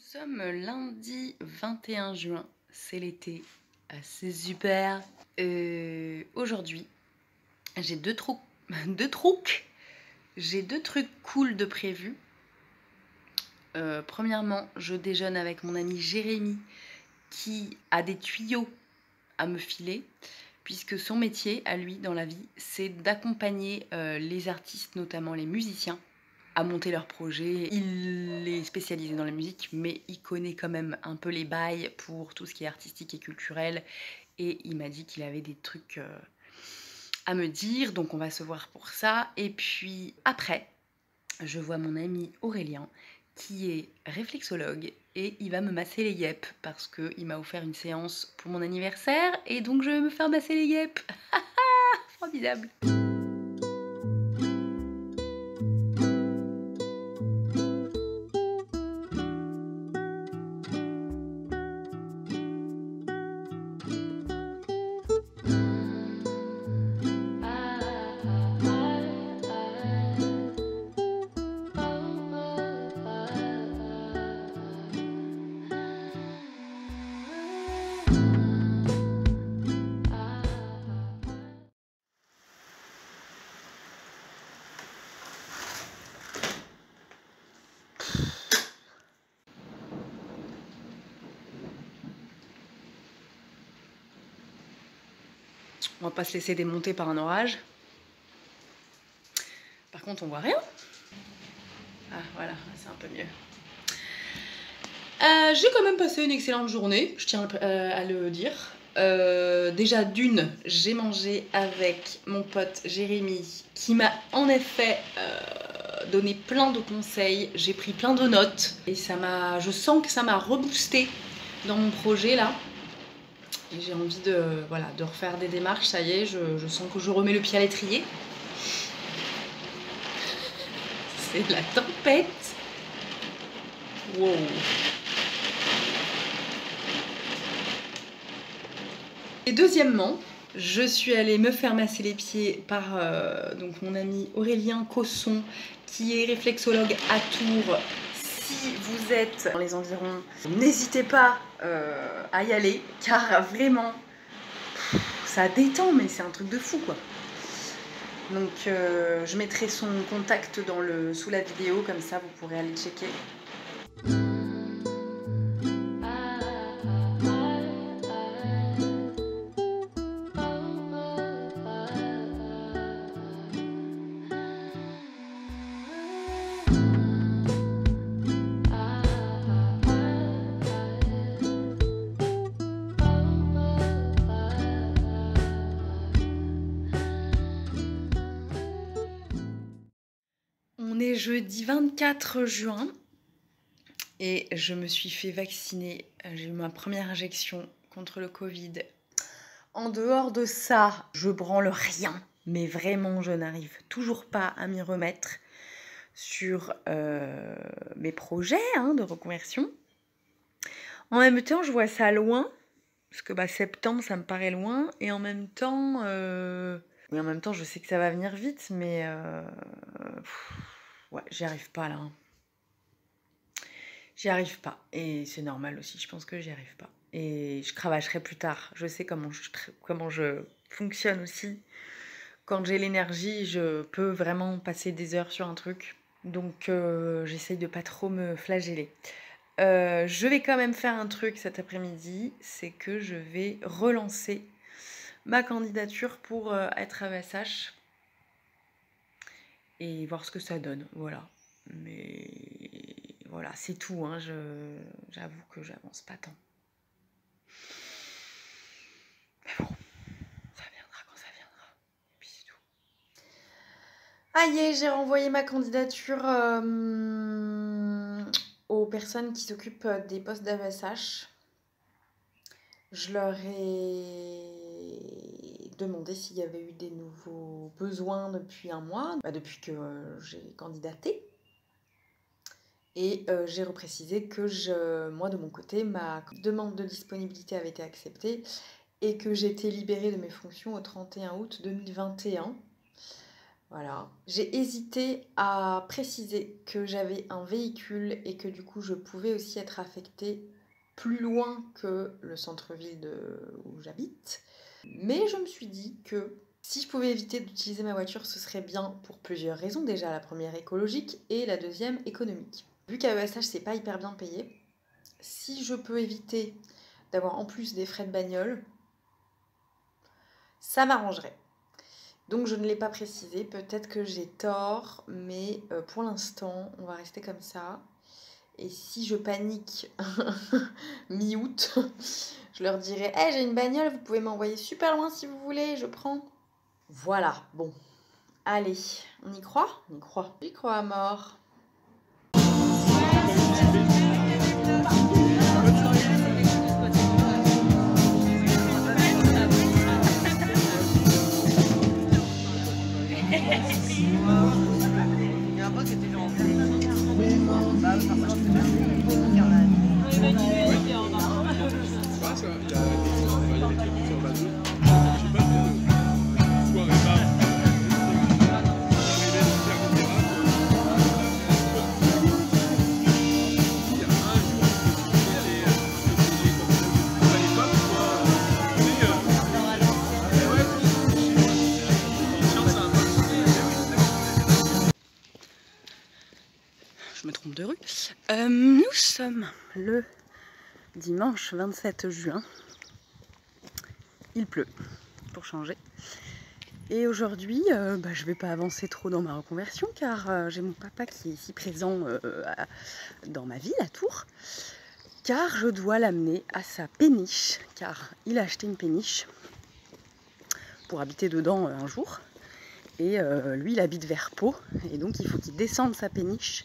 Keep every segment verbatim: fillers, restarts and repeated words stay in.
sommes lundi vingt et un juin, c'est l'été, ah, c'est super. Euh, Aujourd'hui, j'ai deux, trou... deux trucs, j'ai deux trucs cool de prévus. Euh, premièrement, je déjeune avec mon ami Jérémy qui a des tuyaux à me filer, puisque son métier à lui dans la vie, c'est d'accompagner euh, les artistes, notamment les musiciens, à monter leurs projets. Il est spécialisé dans la musique, mais il connaît quand même un peu les bails pour tout ce qui est artistique et culturel. Et il m'a dit qu'il avait des trucs euh, à me dire, donc on va se voir pour ça. Et puis après, je vois mon ami Aurélien, qui est réflexologue, et il va me masser les yeux parce qu'il m'a offert une séance pour mon anniversaire, et donc je vais me faire masser les yeux. Formidable. On va pas se laisser démonter par un orage. Par contre, on voit rien. Ah, voilà, c'est un peu mieux. Euh, j'ai quand même passé une excellente journée, je tiens euh, à le dire. Euh, déjà d'une, j'ai mangé avec mon pote Jérémy, qui m'a en effet euh, donné plein de conseils. J'ai pris plein de notes et ça m'a, je sens que ça m'a reboosté dans mon projet là. Et j'ai envie de, voilà, de refaire des démarches, ça y est, je, je sens que je remets le pied à l'étrier. C'est la tempête. Wow. Et deuxièmement, je suis allée me faire masser les pieds par euh, donc mon ami Aurélien Cosson, qui est réflexologue à Tours. Si vous êtes dans les environs, n'hésitez pas euh, à y aller, car vraiment, ça détend, mais c'est un truc de fou, quoi. Donc euh, je mettrai son contact dans le, sous la vidéo, comme ça vous pourrez aller checker. On est jeudi vingt-quatre juin et je me suis fait vacciner. J'ai eu ma première injection contre le Covid. En dehors de ça, je branle rien. Mais vraiment, je n'arrive toujours pas à m'y remettre sur euh, mes projets hein, de reconversion. En même temps, je vois ça loin. Parce que bah, septembre, ça me paraît loin. Et en même temps... Euh... Et en même temps, je sais que ça va venir vite, mais... Euh... Pff, ouais, j'y arrive pas, là. Hein. J'y arrive pas. Et c'est normal aussi, je pense que j'y arrive pas. Et je cravacherai plus tard. Je sais comment je, comment je fonctionne aussi. Quand j'ai l'énergie, je peux vraiment passer des heures sur un truc. Donc, euh, j'essaye de pas trop me flageller. Euh, je vais quand même faire un truc cet après-midi. C'est que je vais relancer ma candidature pour euh, être A E S H et voir ce que ça donne, voilà. Mais voilà, c'est tout, hein. Je, j'avoue que j'avance pas tant. Mais bon, ça viendra quand ça viendra. Et puis c'est tout. Ah y est, j'ai renvoyé ma candidature euh, aux personnes qui s'occupent des postes d'A E S H. Je leur ai demandé s'il y avait eu des nouveaux besoins depuis un mois, bah depuis que euh, j'ai candidaté. Et euh, j'ai reprécisé que je, moi de mon côté, ma demande de disponibilité avait été acceptée et que j'étais libérée de mes fonctions au trente et un août deux mille vingt et un. Voilà. J'ai hésité à préciser que j'avais un véhicule et que du coup je pouvais aussi être affectée plus loin que le centre-ville de... où j'habite. Mais je me suis dit que si je pouvais éviter d'utiliser ma voiture, ce serait bien pour plusieurs raisons. Déjà, la première écologique et la deuxième économique. Vu qu'à E S H, c'est pas hyper bien payé, si je peux éviter d'avoir en plus des frais de bagnole, ça m'arrangerait. Donc je ne l'ai pas précisé, peut-être que j'ai tort, mais euh, pour l'instant, on va rester comme ça. Et si je panique mi-août, je leur dirai hey, « j'ai une bagnole, vous pouvez m'envoyer super loin si vous voulez, je prends. » Voilà, bon. Allez, on y croit? On y croit. J'y crois à mort. Je me trompe de rue. Euh, nous sommes le dimanche vingt-sept juin. Il pleut, pour changer. Et aujourd'hui, euh, bah, je ne vais pas avancer trop dans ma reconversion car euh, j'ai mon papa qui est ici présent euh, à, dans ma ville, à Tours. Car je dois l'amener à sa péniche, car il a acheté une péniche pour habiter dedans euh, un jour. Et euh, lui, il habite vers Pau, et donc il faut qu'il descende sa péniche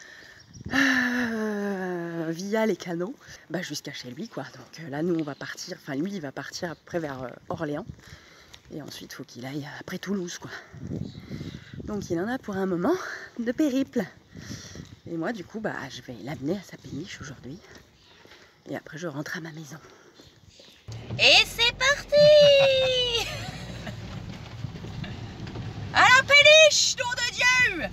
euh, via les canaux bah, jusqu'à chez lui, quoi. Donc euh, là, nous, on va partir, enfin lui, il va partir après vers euh, Orléans, et ensuite, il faut qu'il aille après Toulouse, quoi. Donc il en a pour un moment de périple. Et moi, du coup, bah, je vais l'amener à sa péniche aujourd'hui, et après, je rentre à ma maison. Et c'est parti. À la péniche, nom de Dieu.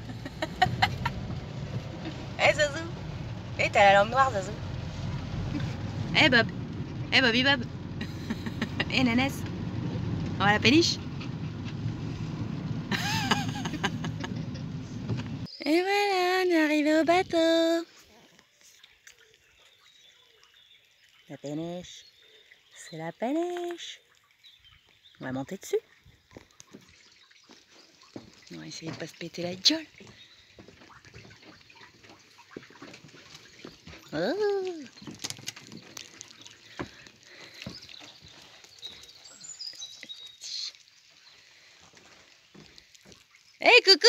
Eh hey, Zazou. Eh hey, t'as la langue noire, Zazou. Eh hey, Bob. Eh hey, Bobby Bob. Eh hey, Nanès. On va à la péniche. Et voilà, on est arrivé au bateau. La péniche. C'est la péniche. On va monter dessus. On va essayer de pas se péter la gueule. Oh. Hey, coucou.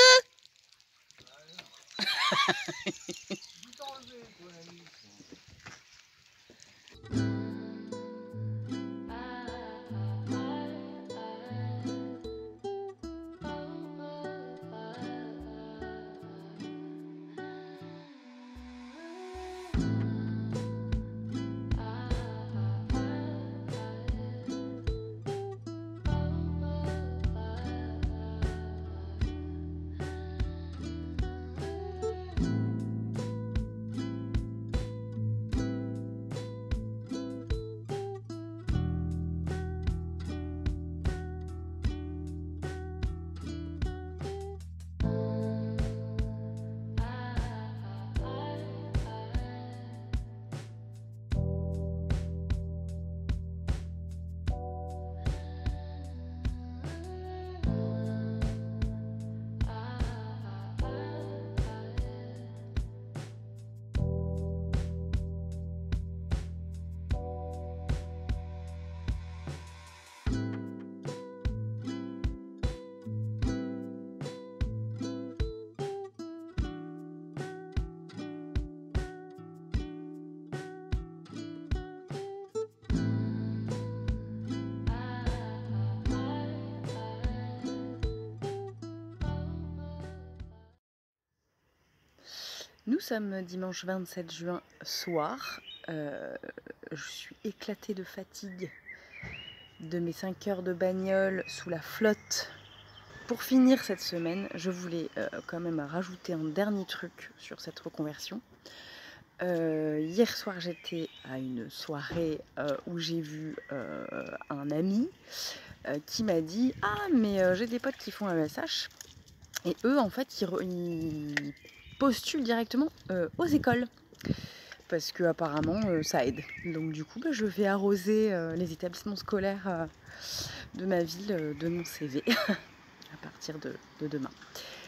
Nous sommes dimanche vingt-sept juin soir. Euh, je suis éclatée de fatigue de mes cinq heures de bagnole sous la flotte pour finir cette semaine, je voulais euh, quand même rajouter un dernier truc sur cette reconversion. Euh, hier soir, j'étais à une soirée euh, où j'ai vu euh, un ami euh, qui m'a dit « Ah, mais euh, j'ai des potes qui font un E S H. » Et eux, en fait, ils, re- ils postulent directement euh, aux écoles. Parce que apparemment euh, ça aide. Donc du coup, bah, je vais arroser euh, les établissements scolaires euh, de ma ville euh, de mon C V à partir de, de demain.